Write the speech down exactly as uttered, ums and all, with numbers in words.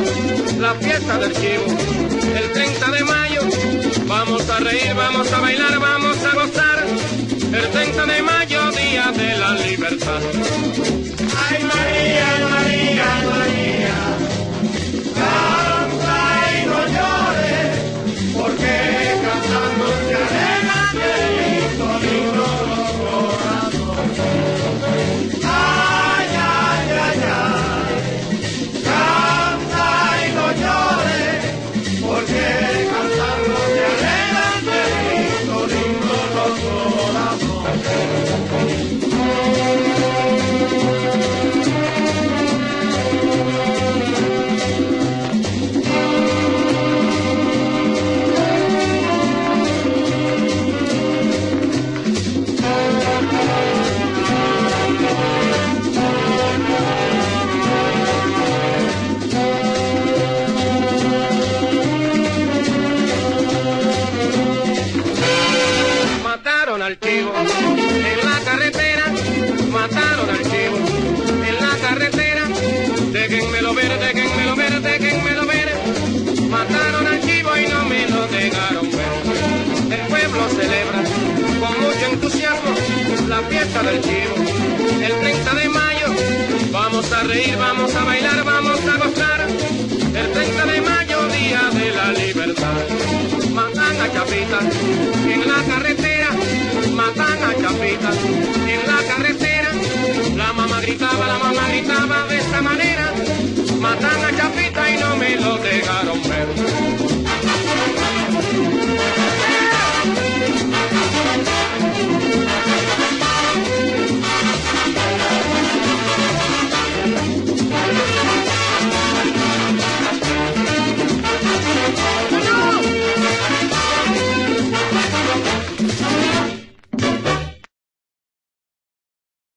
la fiesta del chivo. El treinta de mayo vamos a reír, vamos a bailar, vamos a gozar. El treinta de mayo, día de la libertad. Ay María, María, María, canta y no llores, porque cantando se alegra lindo, lindo los corazones. Ay, ay, ay, ay, canta y no llores, porque cantando se alegra lindo, lindo los corazones. Mataron al chivo en la carretera, mataron al chivo en la carretera. Déjenmelo ver, déjenmelo ver, déjenmelo ver. Mataron al chivo y no me lo dejaron ver. El pueblo celebra con mucho entusiasmo la fiesta del chivo. El treinta de mayo vamos a reír, vamos a bailar, vamos a gozar. El treinta de mayo, día de la libertad. Matan a Chapita en la carretera, matan a Chapita en la carretera. La mamá gritaba, la mamá gritaba de esta manera. Matan a Chapita y no me lo dejaron.